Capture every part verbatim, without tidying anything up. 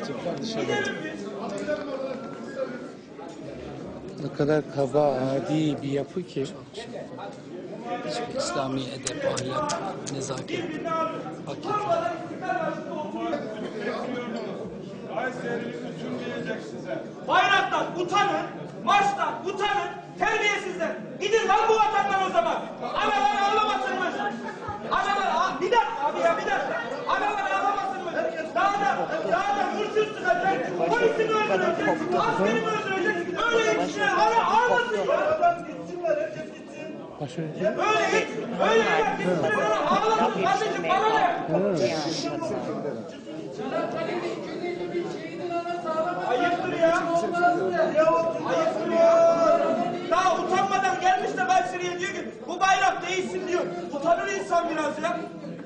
Çocuklar dışarıda. Ne kadar kaba, adi bir yapı ki. Hiçbir İslami edep, ahlak, nezaket hak etmiyor. Bayraktan utanın, marştan utanın, terbiyesizler. Gidin lan bu vatandan o zaman. Analar ağlamasınmış. Analar ağ... Bir dakika abi ya, bir dakika. Analar ağlamasınmış. Daha da, daha da hırsız sıkacak. Polisini öldürecek, askerini öldürecek. Öyle yetişler hala ağlasın ya. Öyle hiç, öyle yetişler hala ağlasın. Kardeşim bana ne? Ayıptır ya. Ayıptır ya. Daha utanmadan gelmiş de Kayseri'ye diyor ki bu bayrak değilsin diyor. Utanır insan biraz ya.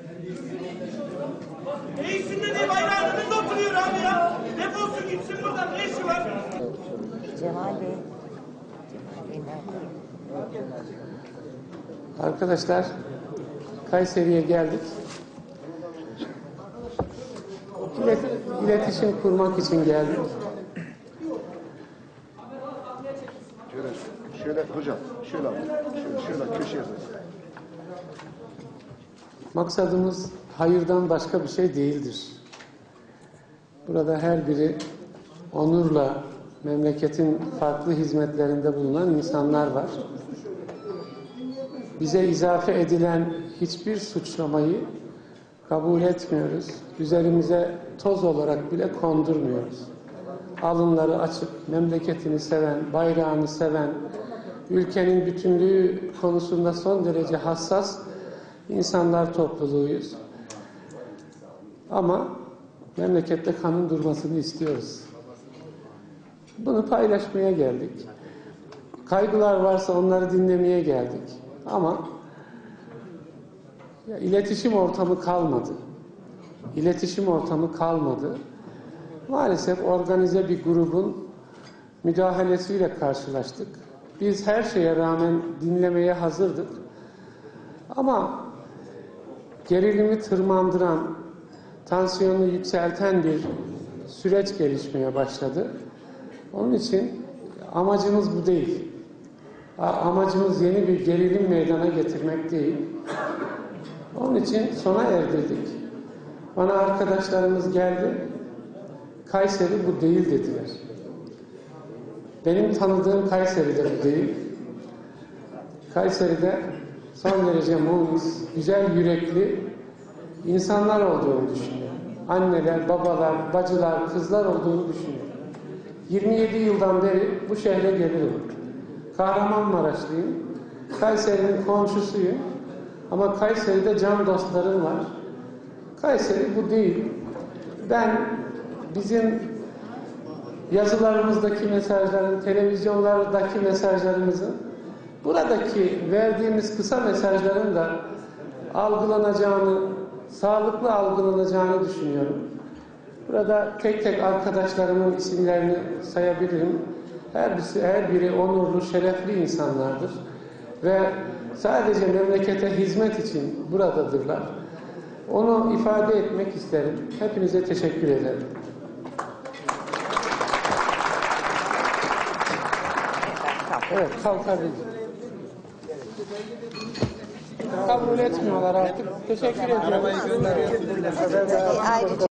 Değilsin dediği bayrağın önünde oturuyor abi ya. Defolsun gitsin buradan, ne işi var? Cemal Bey. Arkadaşlar, Kayseri'ye geldik. İlet, iletişim kurmak için geldik. Şöyle, şöyle hocam, şöyle al. Şöyle, şöyle köşeye yazın. Maksadımız hayırdan başka bir şey değildir. Burada her biri onurla memleketin farklı hizmetlerinde bulunan insanlar var. Bize izafe edilen hiçbir suçlamayı kabul etmiyoruz. Üzerimize toz olarak bile kondurmuyoruz. Alınları açık, memleketini seven, bayrağını seven, ülkenin bütünlüğü konusunda son derece hassas insanlar topluluğuyuz. Ama memlekette kanın durmasını istiyoruz. Bunu paylaşmaya geldik. Kaygılar varsa onları dinlemeye geldik. Ama ya, iletişim ortamı kalmadı. İletişim ortamı kalmadı. Maalesef organize bir grubun müdahalesiyle karşılaştık. Biz her şeye rağmen dinlemeye hazırdık. Ama gerilimi tırmandıran, tansiyonu yükselten bir süreç gelişmeye başladı. Onun için amacımız bu değil. Amacımız yeni bir gerilim meydana getirmek değil. Onun için sona erdirdik. Bana arkadaşlarımız geldi, Kayseri bu değil dediler. Benim tanıdığım Kayseri'de bu değil. Kayseri'de son derece munis, güzel yürekli insanlar olduğunu düşünüyorum. Anneler, babalar, bacılar, kızlar olduğunu düşünüyorum. yirmi yedi yıldan beri bu şehre gelirim. Kahramanmaraşlıyım. Kayseri'nin komşusuyum. Ama Kayseri'de can dostlarım var. Kayseri bu değil. Ben bizim yazılarımızdaki mesajların, televizyonlardaki mesajlarımızın, buradaki verdiğimiz kısa mesajların da algılanacağını, sağlıklı algılanacağını düşünüyorum. Burada tek tek arkadaşlarımın isimlerini sayabilirim. Her birisi, her biri onurlu, şerefli insanlardır. Ve sadece memlekete hizmet için buradadırlar. Onu ifade etmek isterim. Hepinize teşekkür ederim. Evet, kalkabilir. Kabul etmiyorlar artık. Teşekkür ediyorum.